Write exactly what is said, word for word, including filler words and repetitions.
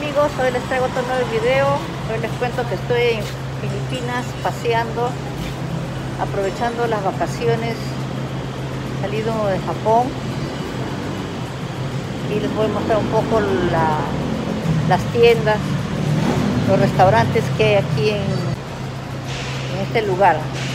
amigos, hoy les traigo otro nuevo video. Hoy les cuento que estoy en Filipinas paseando, aprovechando las vacaciones, salido de Japón, y les voy a mostrar un poco la, las tiendas, los restaurantes que hay aquí en, en este lugar.